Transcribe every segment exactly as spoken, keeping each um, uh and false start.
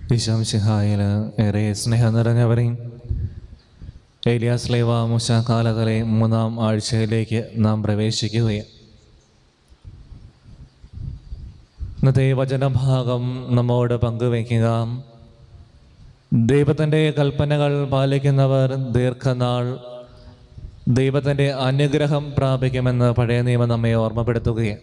ഈശോമിശിഹായിൽ ഏറെ സ്നേഹം നിറഞ്ഞവരെയും ഏലിയാസ് ലേവ മൂശ കാലത്തിലെ മൂന്നാം ആഴ്ചയിലേക്ക് നാം പ്രവേശിക്കുകയാണ്. ഇന്നത്തെ വചനഭാഗം നമ്മോട് പങ്കുവയ്ക്കുക, ദൈവത്തിൻ്റെ കൽപ്പനകൾ പാലിക്കുന്നവർ ദീർഘനാൾ ദൈവത്തിൻ്റെ അനുഗ്രഹം പ്രാപിക്കുമെന്ന് പഴയ നിയമം നമ്മെ ഓർമ്മപ്പെടുത്തുകയാണ്.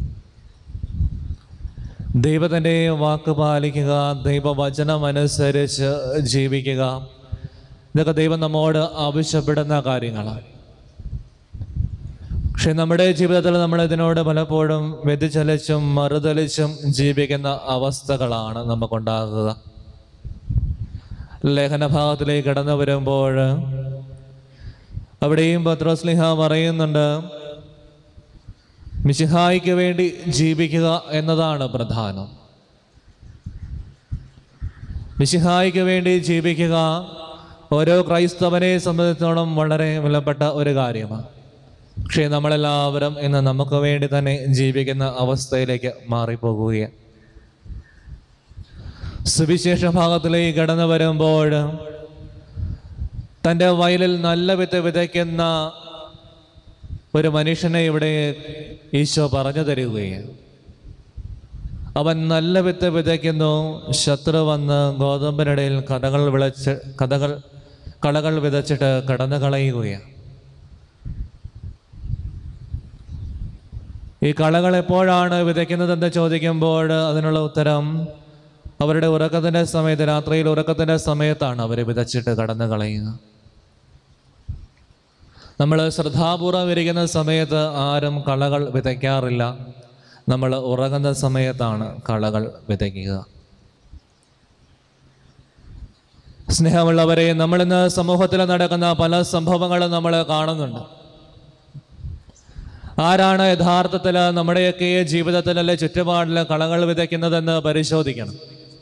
ദൈവത്തിൻ്റെ വാക്ക് പാലിക്കുക, ദൈവവചനം അനുസരിച്ച് ജീവിക്കുക, ഇതൊക്കെ ദൈവം നമ്മോട് ആവശ്യപ്പെടുന്ന കാര്യങ്ങളാണ്. പക്ഷെ നമ്മുടെ ജീവിതത്തിൽ നമ്മൾ ഇതിനോട് പലപ്പോഴും വ്യതിചലിച്ചും മറുതലിച്ചും ജീവിക്കുന്ന അവസ്ഥകളാണ് നമുക്കുണ്ടാകുക. ലേഖനഭാഗത്തിലേക്ക് കടന്നു വരുമ്പോൾ അവിടെയും പത്രോസ്ലിഹ പറയുന്നുണ്ട്, മിശിഹായ്ക്ക് വേണ്ടി ജീവിക്കുക എന്നതാണ് പ്രധാനം. മിശിഹായ്ക്ക് വേണ്ടി ജീവിക്കുക ഓരോ ക്രൈസ്തവനെ സംബന്ധിച്ചിടത്തോളം വളരെ വിലപ്പെട്ട ഒരു കാര്യമാണ്. പക്ഷേ നമ്മളെല്ലാവരും ഇന്ന് നമുക്ക് വേണ്ടി തന്നെ ജീവിക്കുന്ന അവസ്ഥയിലേക്ക് മാറിപ്പോകുകയാണ്. സുവിശേഷ ഭാഗത്തിലേക്ക് കടന്നു വരുമ്പോൾ തൻ്റെ വയലിൽ നല്ല വിത്ത് വിതയ്ക്കുന്ന ഒരു മനുഷ്യനെ ഇവിടെ ഈശോ പറഞ്ഞു തരികയാണ്. അവൻ നല്ല വിത്ത് വിതയ്ക്കുന്നു, ശത്രു വന്ന് ഗോതമ്പിനിടയിൽ കഥകൾ വിളച്ച് കഥകൾ കളകൾ വിതച്ചിട്ട് കടന്നു കളയുകയാണ്. ഈ കളകൾ എപ്പോഴാണ് വിതയ്ക്കുന്നതെന്ന് ചോദിക്കുമ്പോൾ അതിനുള്ള ഉത്തരം അവരുടെ ഉറക്കത്തിൻ്റെ സമയത്ത്, രാത്രിയിൽ ഉറക്കത്തിൻ്റെ സമയത്താണ് അവർ വിതച്ചിട്ട് കടന്നു കളയുക. നമ്മൾ ശ്രദ്ധാപൂർവം ഇരിക്കുന്ന സമയത്ത് ആരും കളകൾ വിതയ്ക്കാറില്ല. നമ്മൾ ഉറങ്ങുന്ന സമയത്താണ് കളകൾ വിതയ്ക്കുക. സ്നേഹമുള്ളവരെ, നമ്മളിന്ന് സമൂഹത്തിൽ നടക്കുന്ന പല സംഭവങ്ങളും നമ്മൾ കാണുന്നുണ്ട്. ആരാണ് യഥാർത്ഥത്തിൽ നമ്മുടെയൊക്കെ ജീവിതത്തിൽ അല്ലെ ചുറ്റുപാടിൽ കളകൾ വിതയ്ക്കുന്നതെന്ന് പരിശോധിക്കണം.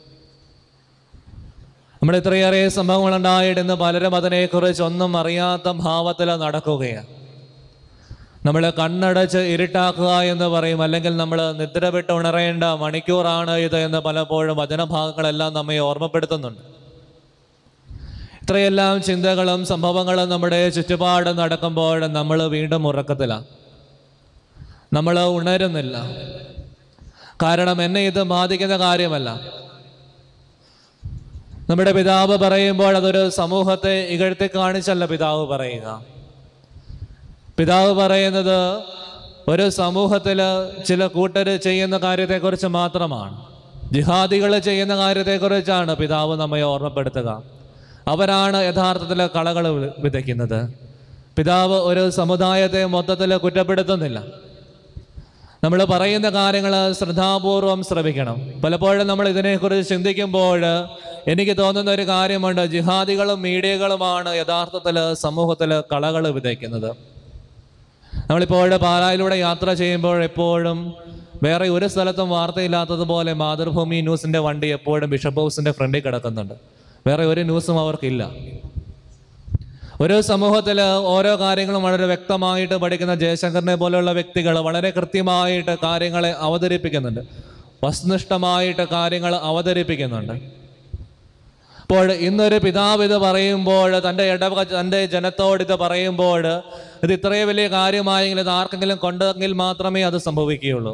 നമ്മൾ ഇത്രയേറെ സംഭവങ്ങളുണ്ടായിട്ട് ഇന്ന് പലരും അതിനെക്കുറിച്ച് ഒന്നും അറിയാത്ത ഭാവത്തിൽ നടക്കുകയാണ്. നമ്മൾ കണ്ണടച്ച് ഇരുട്ടാക്കുക എന്ന് പറയും, അല്ലെങ്കിൽ നമ്മൾ നിദ്ര വിട്ട് ഉണരേണ്ട മണിക്കൂറാണ് ഇത് എന്ന് പലപ്പോഴും വചനഭാഗങ്ങളെല്ലാം നമ്മെ ഓർമ്മപ്പെടുത്തുന്നുണ്ട്. ഇത്രയെല്ലാം ചിന്തകളും സംഭവങ്ങളും നമ്മുടെ ചുറ്റുപാട് നടക്കുമ്പോൾ നമ്മൾ വീണ്ടും ഉറക്കത്തിലാണ്, നമ്മൾ ഉണരുന്നില്ല. കാരണം എന്നെ ഇത് ബാധിക്കുന്ന കാര്യമല്ല. നമ്മുടെ പിതാവ് പറയുമ്പോൾ അതൊരു സമൂഹത്തെ ഇകഴ്ത്തി കാണിച്ചല്ല പിതാവ് പറയുക. പിതാവ് പറയുന്നത് ഒരു സമൂഹത്തിൽ ചില കൂട്ടർ ചെയ്യുന്ന കാര്യത്തെക്കുറിച്ച് മാത്രമാണ്. ജിഹാദികൾ ചെയ്യുന്ന കാര്യത്തെക്കുറിച്ചാണ് പിതാവ് നമ്മെ ഓർമ്മപ്പെടുത്തുക. അവരാണ് യഥാർത്ഥത്തിൽ കളകൾ വിതയ്ക്കുന്നത്. പിതാവ് ഒരു സമുദായത്തെ മൊത്തത്തിൽ കുറ്റപ്പെടുത്തുന്നില്ല. നമ്മൾ പറയുന്ന കാര്യങ്ങൾ ശ്രദ്ധാപൂർവം ശ്രവിക്കണം. പലപ്പോഴും നമ്മൾ ഇതിനെക്കുറിച്ച് ചിന്തിക്കുമ്പോൾ എനിക്ക് തോന്നുന്ന ഒരു കാര്യമുണ്ട്, ജിഹാദികളും മീഡിയകളുമാണ് യഥാർത്ഥത്തിൽ സമൂഹത്തിൽ കളകൾ വിതയ്ക്കുന്നത്. നമ്മളിപ്പോൾ പാലായിലൂടെ യാത്ര ചെയ്യുമ്പോൾ എപ്പോഴും വേറെ ഒരു സ്ഥലത്തും വാർത്തയില്ലാത്തതുപോലെ മാതൃഭൂമി ന്യൂസിൻ്റെ വണ്ടി എപ്പോഴും ബിഷപ്പ് ഹൗസിൻ്റെ ഫ്രണ്ടിൽ കിടക്കുന്നുണ്ട്. വേറെ ഒരു ന്യൂസും അവർക്കില്ല. ഒരു സമൂഹത്തിൽ ഓരോ കാര്യങ്ങളും വളരെ വ്യക്തമായിട്ട് പഠിക്കുന്ന ജയശങ്കറിനെ പോലെയുള്ള വ്യക്തികൾ വളരെ കൃത്യമായിട്ട് കാര്യങ്ങളെ അവതരിപ്പിക്കുന്നുണ്ട്, വസ്തുനിഷ്ഠമായിട്ട് കാര്യങ്ങൾ അവതരിപ്പിക്കുന്നുണ്ട്. അപ്പോൾ ഇന്നൊരു പിതാവ് ഇത് പറയുമ്പോൾ, തൻ്റെ ഇടവക തൻ്റെ ജനത്തോട് ഇത് പറയുമ്പോൾ, ഇത് ഇത്രയും വലിയ കാര്യമായെങ്കിൽ ഇത് ആർക്കെങ്കിലും കൊണ്ടെങ്കിൽ മാത്രമേ അത് സംഭവിക്കുകയുള്ളൂ.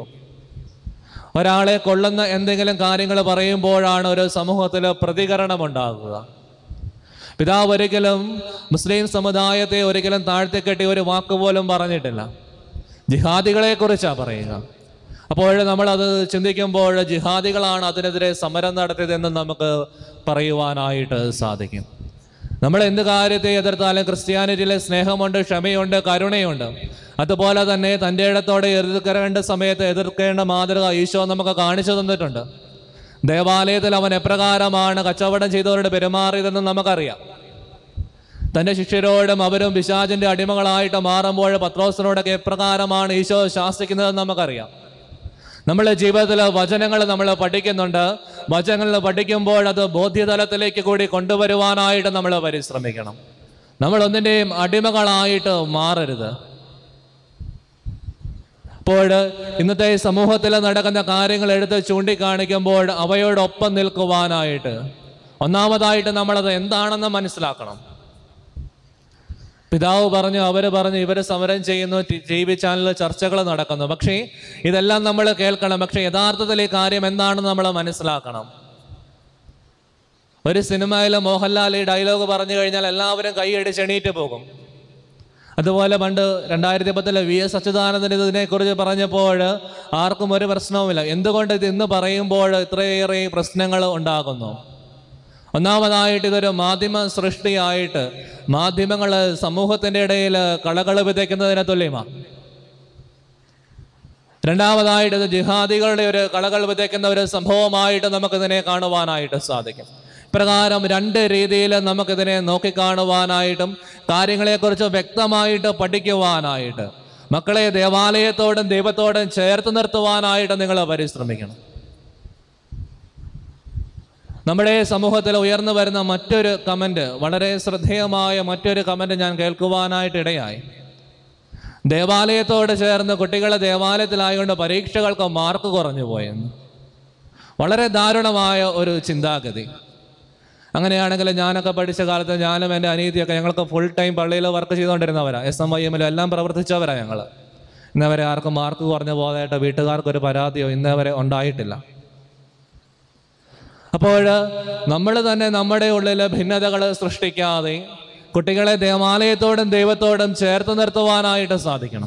ഒരാളെ കൊള്ളുന്ന എന്തെങ്കിലും കാര്യങ്ങൾ പറയുമ്പോഴാണ് ഒരു സമൂഹത്തിൽ പ്രതികരണം ഉണ്ടാകുക. പിതാവ് ഒരിക്കലും മുസ്ലിം സമുദായത്തെ ഒരിക്കലും താഴ്ത്തിക്കെട്ടി ഒരു വാക്കുപോലും പറഞ്ഞിട്ടില്ല. ജിഹാദികളെ കുറിച്ചാണ് പറയുക. അപ്പോൾ നമ്മളത് ചിന്തിക്കുമ്പോൾ ജിഹാദികളാണ് അതിനെതിരെ സമരം നടത്തിയതെന്ന് നമുക്ക് പറയുവാനായിട്ട് സാധിക്കും. നമ്മൾ എന്ത് കാര്യത്തെ എതിർത്താലും ക്രിസ്ത്യാനിറ്റിയിലെ സ്നേഹമുണ്ട്, ക്ഷമയുണ്ട്, കരുണയുണ്ട്. അതുപോലെ തന്നെ തൻ്റെ ഇടത്തോടെ എതിർക്കേണ്ട സമയത്ത് എതിർക്കേണ്ട മാതൃക ഈശോ നമുക്ക് കാണിച്ചു തന്നിട്ടുണ്ട്. ദേവാലയത്തിൽ അവൻ എപ്രകാരമാണ് കച്ചവടം ചെയ്തവരോട് പെരുമാറിയതെന്ന് നമുക്കറിയാം. തൻ്റെ ശിഷ്യരോടും അവരും പിശാചിൻ്റെ അടിമകളായിട്ട് മാറുമ്പോൾ പത്രോസിനോടൊക്കെ എപ്രകാരമാണ് ഈശോ ശാസിക്കുന്നതെന്ന് നമുക്കറിയാം. നമ്മുടെ ജീവിതത്തിൽ വചനങ്ങൾ നമ്മൾ പഠിക്കുന്നുണ്ട്. വചനങ്ങൾ പഠിക്കുമ്പോൾ അത് ബോധ്യതലത്തിലേക്ക് കൂടി കൊണ്ടുവരുവാനായിട്ട് നമ്മൾ പരിശ്രമിക്കണം. നമ്മൾ ഒന്നിൻ്റെയും അടിമകളായിട്ട് മാറരുത്. അപ്പോൾ ഇന്നത്തെ സമൂഹത്തിൽ നടക്കുന്ന കാര്യങ്ങൾ എടുത്ത് ചൂണ്ടിക്കാണിക്കുമ്പോൾ അവയോടൊപ്പം നിൽക്കുവാനായിട്ട് ഒന്നാമതായിട്ട് നമ്മളത് എന്താണെന്ന് മനസ്സിലാക്കണം. പിതാവ് പറഞ്ഞു, അവർ പറഞ്ഞു, ഇവർ സമരം ചെയ്യുന്നു, ടി വി ചാനലിൽ ചർച്ചകൾ നടക്കുന്നു. പക്ഷേ ഇതെല്ലാം നമ്മൾ കേൾക്കണം. പക്ഷെ യഥാർത്ഥത്തിൽ ഈ കാര്യം എന്താണെന്ന് നമ്മൾ മനസ്സിലാക്കണം. ഒരു സിനിമയിൽ മോഹൻലാൽ ഈ ഡയലോഗ് പറഞ്ഞു കഴിഞ്ഞാൽ എല്ലാവരും കൈയടിച്ച് എണീറ്റ് പോകും. അതുപോലെ പണ്ട് രണ്ടായിരത്തി പത്തിലെ വി എസ് അച്യുതാനന്ദൻ ഇതിനെക്കുറിച്ച് പറഞ്ഞപ്പോൾ ആർക്കും ഒരു പ്രശ്നവുമില്ല. എന്തുകൊണ്ട് ഇത് ഇന്ന് പറയുമ്പോൾ ഇത്രയേറെ പ്രശ്നങ്ങൾ ഉണ്ടാകുന്നു? ഒന്നാമതായിട്ട് ഇതൊരു മാധ്യമ സൃഷ്ടിയായിട്ട് മാധ്യമങ്ങൾ സമൂഹത്തിൻ്റെ ഇടയിൽ കളകൾ വിതയ്ക്കുന്നതിന് തുല്യമാണ്. രണ്ടാമതായിട്ട് ഇത് ജിഹാദികളുടെ ഒരു കളകൾ വിതയ്ക്കുന്ന ഒരു സംഭവമായിട്ട് നമുക്കിതിനെ കാണുവാനായിട്ട് സാധിക്കും. പ്രകാരം രണ്ട് രീതിയിൽ നമുക്കിതിനെ നോക്കിക്കാണുവാനായിട്ടും കാര്യങ്ങളെക്കുറിച്ച് വ്യക്തമായിട്ട് പഠിക്കുവാനായിട്ട് മക്കളെ ദേവാലയത്തോടും ദൈവത്തോടും ചേർത്ത് നിർത്തുവാനായിട്ട് നിങ്ങൾ പരിശ്രമിക്കണം. നമ്മുടെ സമൂഹത്തിൽ ഉയർന്നു വരുന്ന മറ്റൊരു കമൻറ്റ്, വളരെ ശ്രദ്ധേയമായ മറ്റൊരു കമൻറ്റ് ഞാൻ കേൾക്കുവാനായിട്ട് ഇടയായി. ദേവാലയത്തോട് ചേർന്ന് കുട്ടികളെ ദേവാലയത്തിലായതുകൊണ്ട് പരീക്ഷകൾക്ക് മാർക്ക് കുറഞ്ഞു പോയെന്ന്. വളരെ ദാരുണമായ ഒരു ചിന്താഗതി. അങ്ങനെയാണെങ്കിൽ ഞാനൊക്കെ പഠിച്ച കാലത്ത് ഞാനും എൻ്റെ അനീതിയൊക്കെ ഞങ്ങൾക്ക് ഫുൾ ടൈം പള്ളിയിൽ വർക്ക് ചെയ്തുകൊണ്ടിരുന്നവരാണ്. എസ് എം വൈ എമ്മിലും എല്ലാം പ്രവർത്തിച്ചവരാണ് ഞങ്ങൾ. ഇന്നവരെ ആർക്കും മാർക്ക് കുറഞ്ഞു പോകാനായിട്ട് വീട്ടുകാർക്കൊരു പരാതിയോ ഇന്നവരെ ഉണ്ടായിട്ടില്ല. അപ്പോൾ നമ്മൾ തന്നെ നമ്മുടെ ഉള്ളിൽ ഭിന്നതകൾ സൃഷ്ടിക്കാതെ കുട്ടികളെ ദേവാലയത്തോടും ദൈവത്തോടും ചേർത്ത് നിർത്തുവാനായിട്ട് സാധിക്കണം.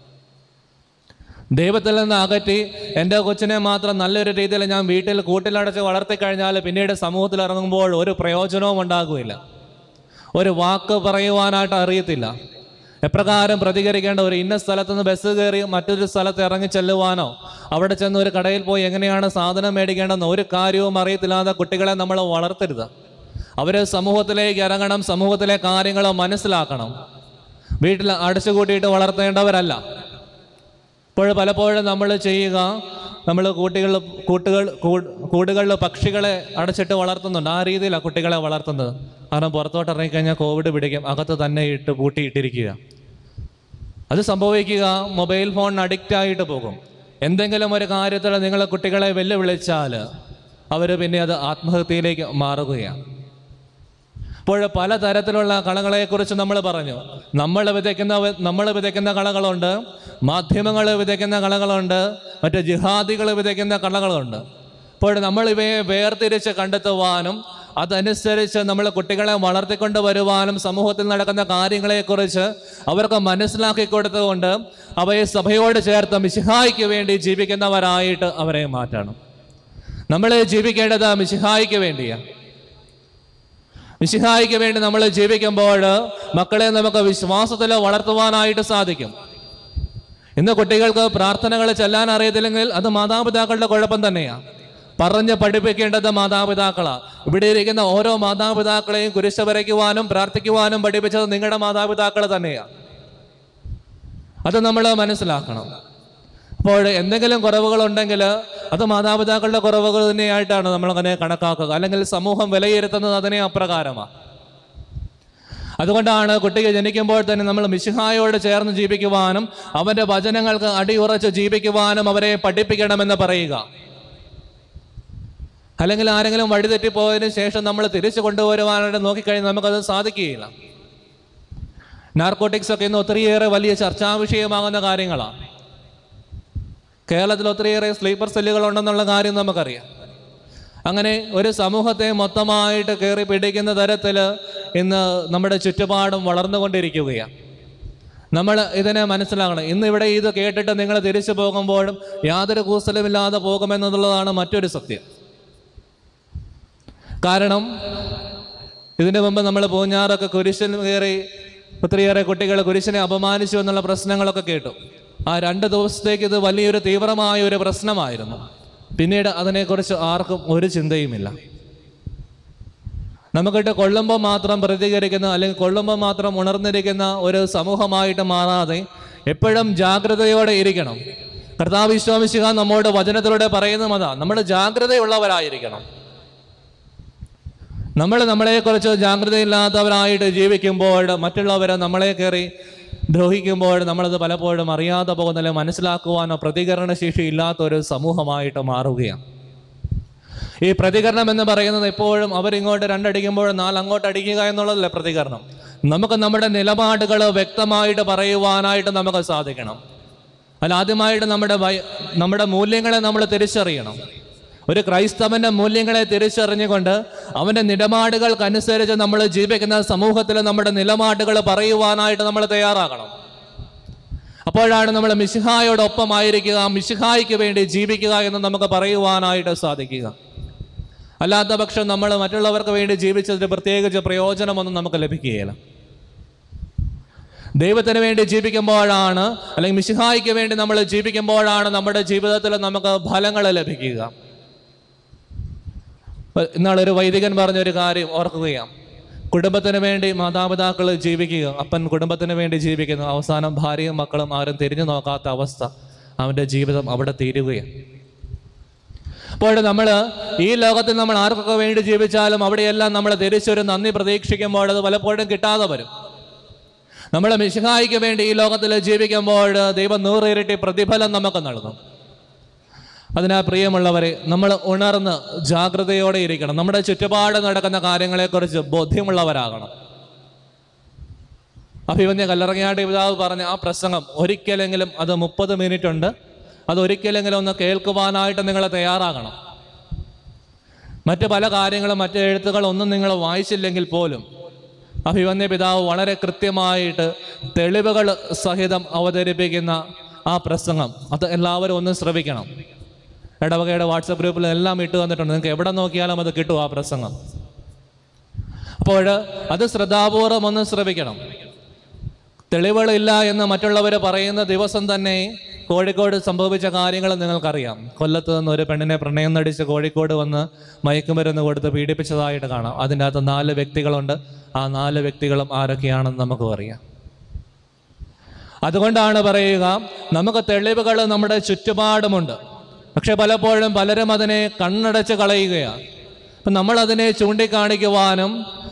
ദൈവത്തിൽ നിന്ന് അകറ്റി എൻ്റെ കൊച്ചിനെ മാത്രം നല്ലൊരു രീതിയിൽ ഞാൻ വീട്ടിൽ കൂട്ടിലടച്ച് വളർത്തിക്കഴിഞ്ഞാൽ പിന്നീട് സമൂഹത്തിൽ ഇറങ്ങുമ്പോൾ ഒരു പ്രയോജനവും ഉണ്ടാകുകയില്ല. ഒരു വാക്ക് പറയുവാനായിട്ട് അറിയത്തില്ല. എപ്രകാരം പ്രതികരിക്കേണ്ട, ഒരു ഇന്ന സ്ഥലത്ത് നിന്ന് ബസ് കയറി മറ്റൊരു സ്ഥലത്ത് ഇറങ്ങി ചെല്ലുവാനോ അവിടെ ചെന്ന് ഒരു കടയിൽ പോയി എങ്ങനെയാണ് സാധനം മേടിക്കേണ്ടെന്ന് ഒരു കാര്യവും അറിയത്തില്ലാതെ കുട്ടികളെ നമ്മൾ വളർത്തരുത്. അവർ സമൂഹത്തിലേക്ക് ഇറങ്ങണം, സമൂഹത്തിലെ കാര്യങ്ങൾ മനസ്സിലാക്കണം. വീട്ടിൽ അടച്ചുകൂട്ടിയിട്ട് വളർത്തേണ്ടവരല്ല. ഇപ്പോൾ പലപ്പോഴും നമ്മൾ ചെയ്യുക, നമ്മൾ കൂട്ടികൾ കൂട്ടുകൾ കൂടുകളിൽ പക്ഷികളെ അടച്ചിട്ട് വളർത്തുന്നുണ്ട്. ആ രീതിയിലാണ് കുട്ടികളെ വളർത്തുന്നത്. കാരണം പുറത്തോട്ട് ഇറങ്ങിക്കഴിഞ്ഞാൽ കോവിഡ് പിടിക്കും, അകത്ത് തന്നെ ഇട്ട് പൂട്ടിയിട്ടിരിക്കുക. അത് സംഭവിക്കുക മൊബൈൽ ഫോണിന് അഡിക്റ്റ് ആയിട്ട് പോകും. എന്തെങ്കിലും ഒരു കാര്യത്തിൽ നിങ്ങൾ കുട്ടികളെ വെല്ലുവിളിച്ചാൽ അവർ പിന്നെ അത് ആത്മഹത്യയിലേക്ക് മാറുകയാണ്. അപ്പോൾ പലതരത്തിലുള്ള കളകളെക്കുറിച്ച് നമ്മൾ പറഞ്ഞു. നമ്മൾ വിതയ്ക്കുന്ന നമ്മൾ വിതയ്ക്കുന്ന കളകളുണ്ട്, മാധ്യമങ്ങൾ വിതയ്ക്കുന്ന കളകളുണ്ട്, മറ്റ് ജിഹാദികൾ വിതയ്ക്കുന്ന കളകളുണ്ട്. അപ്പോൾ നമ്മൾ ഇവയെ വേർതിരിച്ച് കണ്ടെത്തുവാനും അതനുസരിച്ച് നമ്മൾ കുട്ടികളെ വളർത്തിക്കൊണ്ട് വരുവാനും സമൂഹത്തിൽ നടക്കുന്ന കാര്യങ്ങളെക്കുറിച്ച് അവർക്ക് മനസ്സിലാക്കി കൊടുത്തുകൊണ്ട് അവയെ സഭയോട് ചേർത്ത് മിശിഹായ്ക്ക് വേണ്ടി ജീവിക്കുന്നവരായിട്ട് അവരെ മാറ്റണം. നമ്മൾ ജീവിക്കേണ്ടത് മിശിഹായ്ക്ക് വേണ്ടിയാണ്. മിശിഹായ്ക്ക് വേണ്ടി നമ്മൾ ജീവിക്കുമ്പോൾ മക്കളെ നമുക്ക് വിശ്വാസത്തിൽ വളർത്തുവാനായിട്ട് സാധിക്കും. ഇന്ന് കുട്ടികൾക്ക് പ്രാർത്ഥനകൾ ചെല്ലാൻ അറിയത്തില്ലെങ്കിൽ അത് മാതാപിതാക്കളുടെ കുഴപ്പം തന്നെയാണ്. പറഞ്ഞ് പഠിപ്പിക്കേണ്ടത് മാതാപിതാക്കളാണ്. ഇവിടെ ഇരിക്കുന്ന ഓരോ മാതാപിതാക്കളെയും കുരിശ് വരയ്ക്കുവാനും പ്രാർത്ഥിക്കുവാനും പഠിപ്പിച്ചത് നിങ്ങളുടെ മാതാപിതാക്കൾ തന്നെയാണ്. അത് നമ്മൾ മനസ്സിലാക്കണം. അപ്പോൾ എന്തെങ്കിലും കുറവുകളുണ്ടെങ്കിൽ അത് മാതാപിതാക്കളുടെ കുറവുകൾ തന്നെയായിട്ടാണ് നമ്മളങ്ങനെ കണക്കാക്കുക. അല്ലെങ്കിൽ സമൂഹം വിലയിരുത്തുന്നത് അതിനെ അപ്രകാരമാണ്. അതുകൊണ്ടാണ് കുട്ടികൾ ജനിക്കുമ്പോൾ തന്നെ നമ്മൾ മിശിഹായോട് ചേർന്ന് ജീവിക്കുവാനും അവൻ്റെ വചനങ്ങൾക്ക് അടിയുറച്ച് ജീവിക്കുവാനും അവരെ പഠിപ്പിക്കണമെന്ന് പറയുക. അല്ലെങ്കിൽ ആരെങ്കിലും വഴിതെറ്റിപ്പോയതിനു ശേഷം നമ്മൾ തിരിച്ചു കൊണ്ടുവരുവാനായിട്ട് നോക്കിക്കഴിഞ്ഞാൽ നമുക്കത് സാധിക്കുകയില്ല. നാർക്കോട്ടിക്സ് ഒക്കെ ഇന്ന് ഒത്തിരിയേറെ വലിയ ചർച്ചാ വിഷയമാകുന്ന കാര്യങ്ങളാണ്. കേരളത്തിൽ ഒത്തിരിയേറെ സ്ലീപ്പർ സെല്ലുകൾ ഉണ്ടെന്നുള്ള കാര്യം നമുക്കറിയാം. അങ്ങനെ ഒരു സമൂഹത്തെ മൊത്തമായിട്ട് കയറി പിടിക്കുന്ന തരത്തിൽ ഇന്ന് നമ്മുടെ ചുറ്റുപാടും വളർന്നുകൊണ്ടിരിക്കുകയാണ്. നമ്മൾ ഇതിനെ മനസ്സിലാക്കണം. ഇന്ന് ഇവിടെ ഇത് കേട്ടിട്ട് നിങ്ങൾ തിരിച്ചു പോകുമ്പോഴും യാതൊരു കൂസലുമില്ലാതെ പോകുമെന്നുള്ളതാണ് മറ്റൊരു സത്യം. കാരണം ഇതിനു മുമ്പ് നമ്മൾ പൂഞ്ഞാറൊക്കെ കുരിശിൽ കയറി ഒത്തിരിയേറെ കുട്ടികൾ കുരിശിനെ അപമാനിച്ചു എന്നുള്ള പ്രശ്നങ്ങളൊക്കെ കേട്ടു. ആ രണ്ട് ദിവസത്തേക്ക് ഇത് വലിയൊരു തീവ്രമായ ഒരു പ്രശ്നമായിരുന്നു. പിന്നീട് അതിനെക്കുറിച്ച് ആർക്കും ഒരു ചിന്തയുമില്ല. നമുക്കിട്ട് കൊള്ളുമ്പോൾ മാത്രം പ്രതികരിക്കുന്ന അല്ലെങ്കിൽ കൊള്ളുമ്പോൾ മാത്രം ഉണർന്നിരിക്കുന്ന ഒരു സമൂഹമായിട്ട് മാറാതെ എപ്പോഴും ജാഗ്രതയോടെ ഇരിക്കണം. കർത്താവ് വിശ്വാമിശിഹ നമ്മോട് വചനത്തിലൂടെ പറയുന്നതും അതാ, നമ്മൾ ജാഗ്രതയുള്ളവരായിരിക്കണം. നമ്മൾ നമ്മളെക്കുറിച്ച് ജാഗ്രതയില്ലാത്തവരായിട്ട് ജീവിക്കുമ്പോൾ മറ്റുള്ളവർ നമ്മളെ കയറി ദ്രോഹിക്കുമ്പോൾ നമ്മളത് പലപ്പോഴും അറിയാതെ പോകുന്നില്ല, മനസ്സിലാക്കുവാനോ പ്രതികരണശേഷി ഇല്ലാത്ത ഒരു സമൂഹമായിട്ട് മാറുകയാണ്. ഈ പ്രതികരണം എന്ന് പറയുന്നത് എപ്പോഴും അവരിങ്ങോട്ട് രണ്ടടിക്കുമ്പോൾ നാലങ്ങോട്ട് അടിക്കുക എന്നുള്ളതല്ല പ്രതികരണം. നമുക്ക് നമ്മുടെ നിലപാടുകൾ വ്യക്തമായിട്ട് പറയുവാനായിട്ട് നമുക്ക് സാധിക്കണം. അല്ല, ആദ്യമായിട്ട് നമ്മുടെ നമ്മുടെ മൂല്യങ്ങളെ നമ്മൾ തിരിച്ചറിയണം. ഒരു ക്രൈസ്തവന്റെ മൂല്യങ്ങളെ തിരിച്ചറിഞ്ഞുകൊണ്ട് അവൻ്റെ നിലപാടുകൾക്കനുസരിച്ച് നമ്മൾ ജീവിക്കുന്ന സമൂഹത്തിൽ നമ്മുടെ നിലപാടുകൾ പറയുവാനായിട്ട് നമ്മൾ തയ്യാറാകണം. അപ്പോഴാണ് നമ്മൾ മിശിഹായോടൊപ്പമായിരിക്കുക, മിശിഹായ്ക്ക് വേണ്ടി ജീവിക്കുക എന്ന് നമുക്ക് പറയുവാനായിട്ട് സാധിക്കുക. അല്ലാത്ത പക്ഷം നമ്മൾ മറ്റുള്ളവർക്ക് വേണ്ടി ജീവിച്ചതിന് പ്രത്യേകിച്ച് പ്രയോജനമൊന്നും നമുക്ക് ലഭിക്കുകയില്ല. ദൈവത്തിന് വേണ്ടി ജീവിക്കുമ്പോഴാണ്, അല്ലെങ്കിൽ മിശിഹായ്ക്ക് വേണ്ടി നമ്മൾ ജീവിക്കുമ്പോഴാണ് നമ്മുടെ ജീവിതത്തിൽ നമുക്ക് ഫലങ്ങൾ ലഭിക്കുക. ഇന്നാളൊരു വൈദികൻ പറഞ്ഞൊരു കാര്യം ഓർക്കുകയാണ്. കുടുംബത്തിന് വേണ്ടി മാതാപിതാക്കൾ ജീവിക്കുക, അപ്പൻ കുടുംബത്തിന് വേണ്ടി ജീവിക്കുന്നു, അവസാനം ഭാര്യയും മക്കളും ആരും തിരിഞ്ഞു നോക്കാത്ത അവസ്ഥ, അവൻ്റെ ജീവിതം അവിടെ തീരുകയാണ്. അപ്പോൾ നമ്മൾ ഈ ലോകത്തിൽ നമ്മൾ ആർക്കൊക്കെ വേണ്ടി ജീവിച്ചാലും അവിടെയെല്ലാം നമ്മൾ തിരിച്ചൊരു നന്ദി പ്രതീക്ഷിക്കുമ്പോൾ അത് പലപ്പോഴും കിട്ടാതെ വരും. നമ്മൾ മിശിഹായ്ക്ക് വേണ്ടി ഈ ലോകത്തിൽ ജീവിക്കുമ്പോൾ ദൈവം നൂറിരട്ടി പ്രതിഫലം നമുക്ക് നൽകും. അതിനാൽ പ്രിയമുള്ളവരെ, നമ്മൾ ഉണർന്ന് ജാഗ്രതയോടെ ഇരിക്കണം. നമ്മുടെ ചുറ്റുപാട് നടക്കുന്ന കാര്യങ്ങളെക്കുറിച്ച് ബോധ്യമുള്ളവരാകണം. അഭിമന്യ കല്ലറങ്ങാട്ട് പിതാവ് പറഞ്ഞ ആ പ്രസംഗം ഒരിക്കലെങ്കിലും, അത് മുപ്പത് മിനിറ്റ് ഉണ്ട്, അതൊരിക്കലെങ്കിലും ഒന്ന് കേൾക്കുവാനായിട്ട് നിങ്ങൾ തയ്യാറാകണം. മറ്റ് പല കാര്യങ്ങളും മറ്റ് എഴുത്തുകളൊന്നും നിങ്ങൾ വായിച്ചില്ലെങ്കിൽ പോലും അഭിമന്യ പിതാവ് വളരെ കൃത്യമായിട്ട് തെളിവുകൾ സഹിതം അവതരിപ്പിക്കുന്ന ആ പ്രസംഗം, അത് എല്ലാവരും ഒന്ന് ശ്രവിക്കണം. ഇടവകയുടെ വാട്സപ്പ് ഗ്രൂപ്പിൽ എല്ലാം ഇട്ട് തന്നിട്ടുണ്ട്, നിങ്ങൾക്ക് എവിടെ നോക്കിയാലും അത് കിട്ടും ആ പ്രസംഗം. അപ്പോൾ അത് ശ്രദ്ധാപൂർവം ഒന്ന് ശ്രവിക്കണം. തെളിവുകളില്ല എന്ന് മറ്റുള്ളവർ പറയുന്ന ദിവസം തന്നെ കോഴിക്കോട് സംഭവിച്ച കാര്യങ്ങൾ നിങ്ങൾക്കറിയാം. കൊല്ലത്ത് നിന്ന് ഒരു പെണ്ണിനെ പ്രണയം നടിച്ച് കോഴിക്കോട് വന്ന് മയക്കുമരുന്ന് കൊടുത്ത് പീഡിപ്പിച്ചതായിട്ട് കാണാം. അതിൻ്റെ അകത്ത് നാല് വ്യക്തികളുണ്ട്. ആ നാല് വ്യക്തികളും ആരൊക്കെയാണെന്ന് നമുക്കും അറിയാം. അതുകൊണ്ടാണ് പറയുക, നമുക്ക് തെളിവുകൾ നമ്മുടെ ചുറ്റുപാടുമുണ്ട്. പക്ഷെ പലപ്പോഴും പലരും അതിനെ കണ്ണടച്ച് കളയുകയാണ്. അപ്പം നമ്മളതിനെ ചൂണ്ടിക്കാണിക്കുവാനും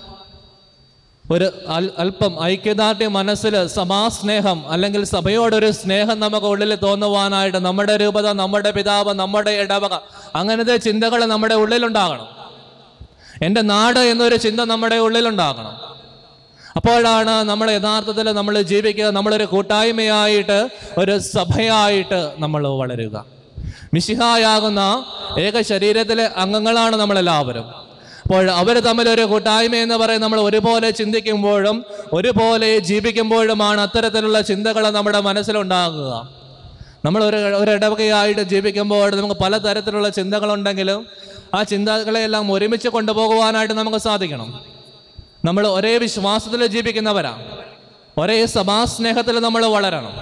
ഒരു അൽ അല്പം ഐക്യദാർഢ്യ മനസ്സിൽ സമാസ്നേഹം അല്ലെങ്കിൽ സഭയോടൊരു സ്നേഹം നമുക്ക് ഉള്ളിൽ തോന്നുവാനായിട്ട് നമ്മുടെ രൂപത, നമ്മുടെ പിതാവ്, നമ്മുടെ ഇടവക, അങ്ങനത്തെ ചിന്തകൾ നമ്മുടെ ഉള്ളിലുണ്ടാകണം. എൻ്റെ നാട് എന്നൊരു ചിന്ത നമ്മുടെ ഉള്ളിലുണ്ടാകണം. അപ്പോഴാണ് നമ്മൾ യഥാർത്ഥത്തിൽ നമ്മൾ ജീവിക്കുക, നമ്മളൊരു കൂട്ടായ്മയായിട്ട്, ഒരു സഭയായിട്ട് നമ്മൾ വളരുക. മിശിഹായാകുന്ന ഏക ശരീരത്തിലെ അംഗങ്ങളാണ് നമ്മളെല്ലാവരും. അപ്പോൾ അവർ തമ്മിലൊരു കൂട്ടായ്മ എന്ന് പറയും, നമ്മൾ ഒരുപോലെ ചിന്തിക്കുമ്പോഴും ഒരുപോലെ ജീവിക്കുമ്പോഴുമാണ് അത്തരത്തിലുള്ള ചിന്തകൾ നമ്മുടെ മനസ്സിലുണ്ടാകുക. നമ്മൾ ഒരു ഒരു ഇടവകയായിട്ട് ജീവിക്കുമ്പോൾ നമുക്ക് പലതരത്തിലുള്ള ചിന്തകളുണ്ടെങ്കിലും ആ ചിന്തകളെല്ലാം ഒരുമിച്ച് കൊണ്ടുപോകുവാനായിട്ട് നമുക്ക് സാധിക്കണം. നമ്മൾ ഒരേ വിശ്വാസത്തിൽ ജീവിക്കുന്നവരാണ്, ഒരേ സഭാസ്നേഹത്തിൽ നമ്മൾ വളരണം.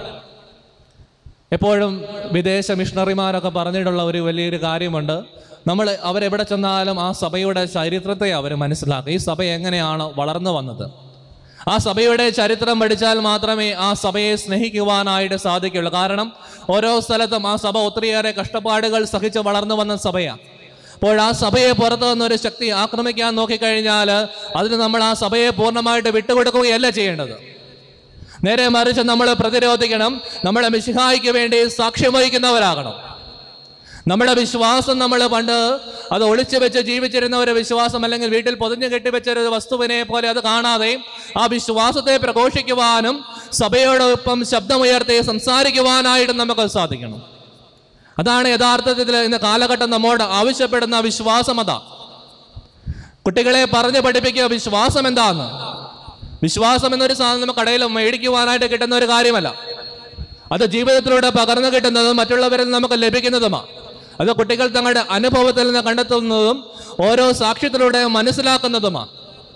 എപ്പോഴും വിദേശ മിഷണറിമാരൊക്കെ പറഞ്ഞിട്ടുള്ള ഒരു വലിയൊരു കാര്യമുണ്ട്, നമ്മൾ അവരെവിടെ ചെന്നാലും ആ സഭയുടെ ചരിത്രത്തെ അവർ മനസ്സിലാക്കും. ഈ സഭ എങ്ങനെയാണ് വളർന്നു വന്നത്, ആ സഭയുടെ ചരിത്രം പഠിച്ചാൽ മാത്രമേ ആ സഭയെ സ്നേഹിക്കുവാനായിട്ട് സാധിക്കുള്ളൂ. കാരണം ഓരോ സ്ഥലത്തും ആ സഭ ഒത്തിരിയേറെ കഷ്ടപ്പാടുകൾ സഹിച്ച് വളർന്നു വന്ന സഭയാണ്. അപ്പോൾ ആ സഭയെ പുറത്തു നിന്നൊരു ശക്തി ആക്രമിക്കാൻ നോക്കിക്കഴിഞ്ഞാൽ അതിന് നമ്മൾ ആ സഭയെ പൂർണ്ണമായിട്ട് വിട്ടുകൊടുക്കുകയല്ല ചെയ്യേണ്ടത്. നേരെ മറിച്ച് നമ്മൾ പ്രതിരോധിക്കണം. നമ്മുടെ മിശിഹായ്ക്ക് വേണ്ടി സാക്ഷ്യം വഹിക്കുന്നവരാകണം. നമ്മുടെ വിശ്വാസം, നമ്മൾ പണ്ട് അത് ഒളിച്ചു വെച്ച് ജീവിച്ചിരുന്ന ഒരു വിശ്വാസം, അല്ലെങ്കിൽ വീട്ടിൽ പൊതിഞ്ഞു കെട്ടിവെച്ച ഒരു വസ്തുവിനെ പോലെ അത് കാണാതെ ആ വിശ്വാസത്തെ പ്രഘോഷിക്കുവാനും സഭയോടൊപ്പം ശബ്ദമുയർത്തി സംസാരിക്കുവാനായിട്ട് നമുക്ക് സാധിക്കണം. അതാണ് യഥാർത്ഥത്തിൽ ഇന്ന് കാലഘട്ടം നമ്മോട് ആവശ്യപ്പെടുന്ന വിശ്വാസം. അതാ കുട്ടികളെ പറഞ്ഞു പഠിപ്പിക്കുക വിശ്വാസം എന്താന്ന്. വിശ്വാസം എന്നൊരു സാധനം നമുക്ക് കടയിൽ മേടിക്കുവാനായിട്ട് കിട്ടുന്ന ഒരു കാര്യമല്ല. അത് ജീവിതത്തിലൂടെ പകർന്നു കിട്ടുന്നതും മറ്റുള്ളവരിൽ നമുക്ക് ലഭിക്കുന്നതുമാണ്. അത് കുട്ടികൾ തങ്ങളുടെ അനുഭവത്തിൽ നിന്ന് കണ്ടെത്തുന്നതും ഓരോ സാക്ഷ്യത്തിലൂടെ മനസ്സിലാക്കുന്നതുമാണ്.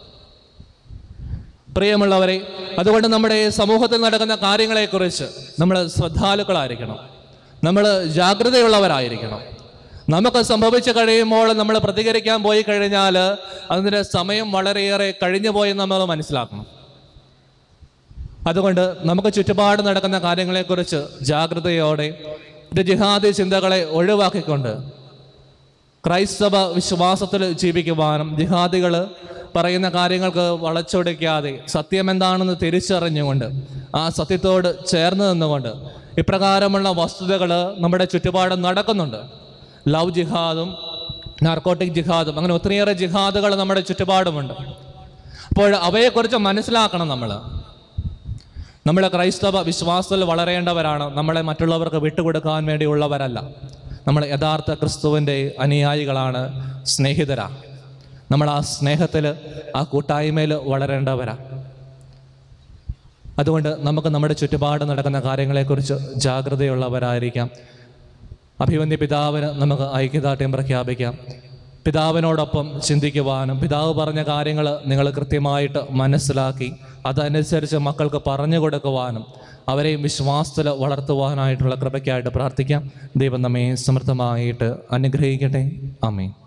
പ്രിയമുള്ളവരെ, അതുകൊണ്ട് നമ്മുടെ സമൂഹത്തിൽ നടക്കുന്ന കാര്യങ്ങളെക്കുറിച്ച് നമ്മൾ ശ്രദ്ധാലുക്കളായിരിക്കണം, നമ്മൾ ജാഗ്രതയുള്ളവരായിരിക്കണം. നമുക്ക് സംഭവിച്ചു കഴിയുമ്പോൾ നമ്മൾ പ്രതികരിക്കാൻ പോയി കഴിഞ്ഞാൽ അതിൻ്റെ സമയം വളരെയേറെ കഴിഞ്ഞു പോയി നമ്മൾ മനസ്സിലാക്കണം. അതുകൊണ്ട് നമുക്ക് ചുറ്റുപാട് നടക്കുന്ന കാര്യങ്ങളെക്കുറിച്ച് ജാഗ്രതയോടെ ജിഹാദി ചിന്തകളെ ഒഴിവാക്കിക്കൊണ്ട് ക്രൈസ്തവ വിശ്വാസത്തിൽ ജീവിക്കുവാനും ജിഹാദികൾ പറയുന്ന കാര്യങ്ങൾക്ക് വളച്ചൊടിക്കാതെ സത്യം എന്താണെന്ന് തിരിച്ചറിഞ്ഞുകൊണ്ട് ആ സത്യത്തോട് ചേർന്ന് നിന്നുകൊണ്ട് ഇപ്രകാരമുള്ള വസ്തുതകൾ നമ്മുടെ ചുറ്റുപാടും നടക്കുന്നുണ്ട്. ലവ് ജിഹാദും നാർക്കോട്ടിക് ജിഹാദും അങ്ങനെ ഒത്തിരിയേറെ ജിഹാദുകൾ നമ്മുടെ ചുറ്റുപാടുമുണ്ട്. അപ്പോൾ അവയെക്കുറിച്ച് മനസ്സിലാക്കണം. നമ്മൾ നമ്മളെ ക്രൈസ്തവ വിശ്വാസത്തിൽ വളരേണ്ടവരാണ്. നമ്മളെ മറ്റുള്ളവർക്ക് വിട്ടുകൊടുക്കാൻ വേണ്ടിയുള്ളവരല്ല. നമ്മൾ യഥാർത്ഥ ക്രിസ്തുവിൻ്റെ അനുയായികളാണ്, സ്നേഹിതരാണ്. നമ്മൾ ആ സ്നേഹത്തിൽ, ആ കൂട്ടായ്മയിൽ വളരേണ്ടവരാണ്. അതുകൊണ്ട് നമുക്ക് നമ്മുടെ ചുറ്റുപാട് നടക്കുന്ന കാര്യങ്ങളെക്കുറിച്ച് ജാഗ്രതയുള്ളവരായിരിക്കാം. അഭിവന്ദ്യ പിതാവിന് നമുക്ക് ഐക്യദാർഢ്യം പ്രഖ്യാപിക്കാം. പിതാവിനോടൊപ്പം ചിന്തിക്കുവാനും പിതാവ് പറഞ്ഞ കാര്യങ്ങൾ നിങ്ങൾ കൃത്യമായിട്ട് മനസ്സിലാക്കി അതനുസരിച്ച് മക്കൾക്ക് പറഞ്ഞു കൊടുക്കുവാനും അവരെയും വിശ്വാസത്തിൽ വളർത്തുവാനായിട്ടുള്ള കൃപയ്ക്കായിട്ട് പ്രാർത്ഥിക്കാം. ദൈവം നമ്മെ സമൃദ്ധമായിട്ട് അനുഗ്രഹിക്കട്ടെ. ആമേൻ.